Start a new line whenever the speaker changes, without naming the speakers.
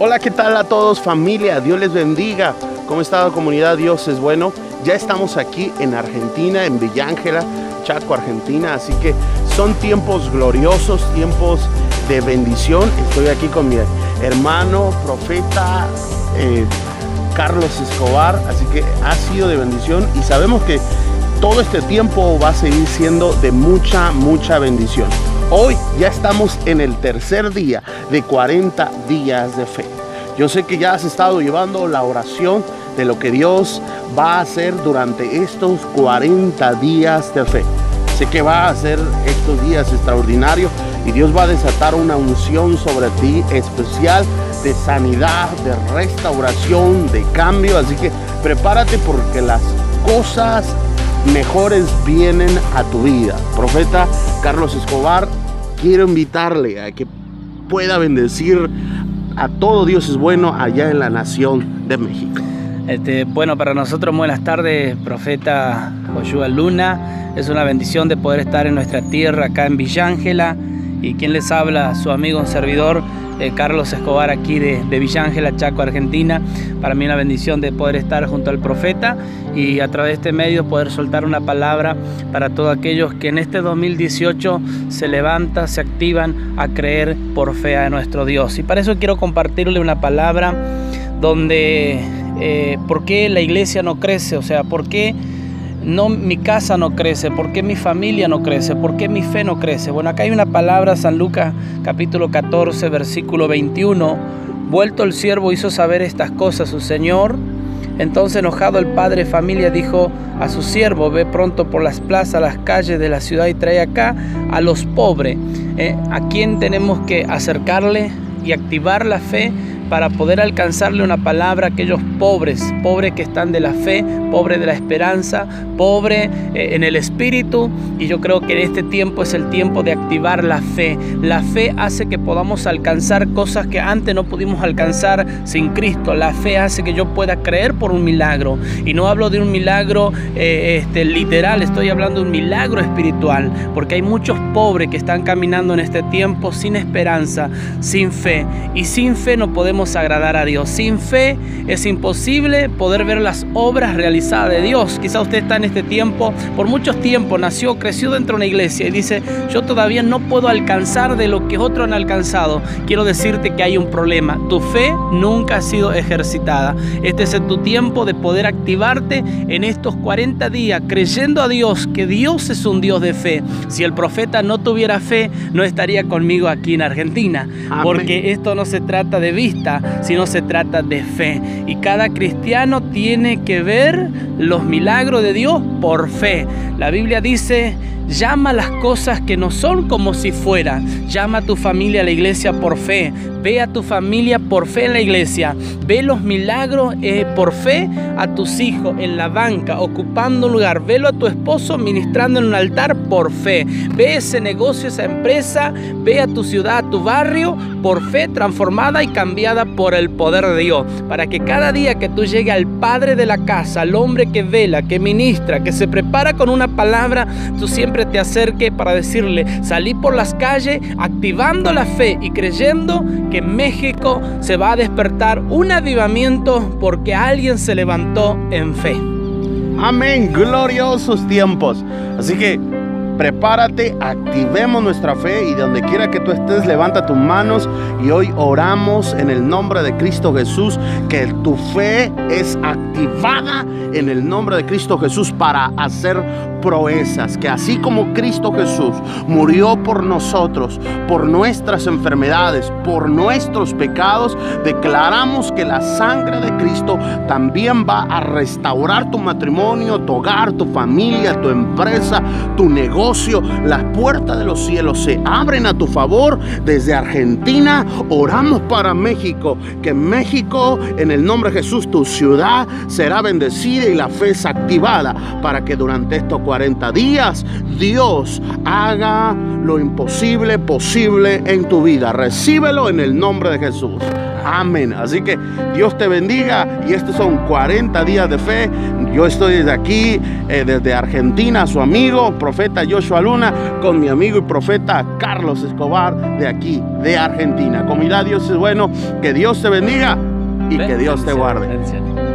Hola, ¿qué tal a todos, familia? Dios les bendiga. ¿Cómo está la comunidad? Dios es bueno. Ya estamos aquí en Argentina, en Villa Ángela, Chaco, Argentina. Así que son tiempos gloriosos, tiempos de bendición. Estoy aquí con mi hermano, profeta Carlos Escobar. Así que ha sido de bendición y sabemos que todo este tiempo va a seguir siendo de mucha bendición. Hoy ya estamos en el tercer día de 40 días de fe. Yo sé que ya has estado llevando la oración de lo que Dios va a hacer durante estos 40 días de fe. Sé que va a hacer estos días extraordinarios y Dios va a desatar una unción sobre ti especial de sanidad, de restauración, de cambio. Así que prepárate porque las cosas mejores vienen a tu vida. Profeta Carlos Escobar, quiero invitarle a que pueda bendecir a todo Dios es bueno allá en la nación de México.
Bueno, para nosotros buenas tardes, profeta Joshua Luna. Es una bendición de poder estar en nuestra tierra, acá en Villa Ángela. Y quien les habla, su amigo, un servidor, Carlos Escobar, aquí de Villa Ángela, Chaco, Argentina. Para mí una bendición de poder estar junto al profeta y a través de este medio poder soltar una palabra para todos aquellos que en este 2018 se levantan, se activan a creer por fe a nuestro Dios. Y para eso quiero compartirle una palabra donde ¿por qué la iglesia no crece? O sea, ¿por qué mi casa no crece? ¿Por qué mi familia no crece? ¿Por qué mi fe no crece? Bueno, acá hay una palabra, San Lucas capítulo 14, versículo 21. Vuelto el siervo hizo saber estas cosas a su señor. Entonces, enojado el padre de familia dijo a su siervo: ve pronto por las plazas, las calles de la ciudad y trae acá a los pobres. ¿A quién tenemos que acercarle y activar la fe para poder alcanzarle una palabra a aquellos pobres que están de la fe, pobres de la esperanza, pobres en el espíritu? Y yo creo que en este tiempo es el tiempo de activar la fe. La fe hace que podamos alcanzar cosas que antes no pudimos alcanzar sin Cristo. La fe hace que yo pueda creer por un milagro. Y no hablo de un milagro literal, estoy hablando de un milagro espiritual. Porque hay muchos pobres que están caminando en este tiempo sin esperanza, sin fe. Y sin fe no podemos agradar a Dios. Sin fe es imposible poder ver las obras realizadas de Dios. Quizá usted está en este tiempo, por muchos tiempos nació, creció dentro de una iglesia y dice: yo todavía no puedo alcanzar de lo que otros han alcanzado. Quiero decirte que hay un problema. Tu fe nunca ha sido ejercitada. Este es tu tiempo de poder activarte en estos 40 días creyendo a Dios, que Dios es un Dios de fe. Si el profeta no tuviera fe, no estaría conmigo aquí en Argentina. Amén. Porque esto no se trata de vista, sino se trata de fe. Y cada cristiano tiene que ver los milagros de Dios por fe. La Biblia dice: llama las cosas que no son como si fueran. Llama a tu familia a la iglesia por fe. Ve a tu familia por fe en la iglesia. Ve los milagros por fe a tus hijos en la banca, ocupando un lugar. Velo a tu esposo ministrando en un altar por fe. Ve ese negocio, esa empresa. Ve a tu ciudad, a tu barrio por fe, transformada y cambiada por el poder de Dios. Para que cada día que tú llegues al padre de la casa, al hombre que vela, que ministra, que se prepara con una palabra, tú siempre te acerques para decirle: salí por las calles activando la fe y creyendo que en México se va a despertar un avivamiento porque alguien se levantó en fe.
Amén, gloriosos tiempos. Así que prepárate, activemos nuestra fe y donde quiera que tú estés, levanta tus manos y hoy oramos en el nombre de Cristo Jesús, que tu fe es activada en el nombre de Cristo Jesús para hacer proezas, que así como Cristo Jesús murió por nosotros, por nuestras enfermedades, por nuestros pecados, declaramos que la sangre de Cristo también va a restaurar tu matrimonio, tu hogar, tu familia, tu empresa, tu negocio. Las puertas de los cielos se abren a tu favor. Desde Argentina oramos para México, que México, en el nombre de Jesús, tu ciudad será bendecida y la fe es activada para que durante estos 40 días Dios haga lo imposible posible en tu vida. Recíbelo en el nombre de Jesús. Amén. Así que Dios te bendiga, y estos son 40 días de fe. Yo estoy desde aquí, desde Argentina, su amigo, profeta Joshua Luna, con mi amigo y profeta Carlos Escobar, de aquí, de Argentina. Comunidad, Dios es bueno. Que Dios te bendiga y que Dios te guarde.